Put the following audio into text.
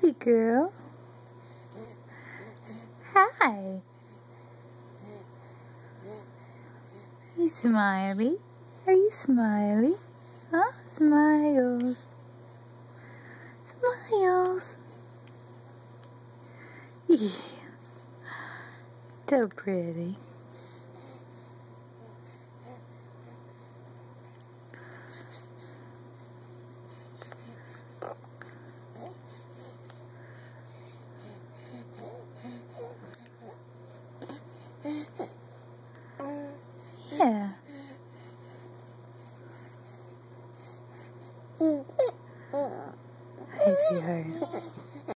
Baby girl. Hi. You smiley? Are you smiley? Huh? Smiles. Smiles. Yes. So pretty.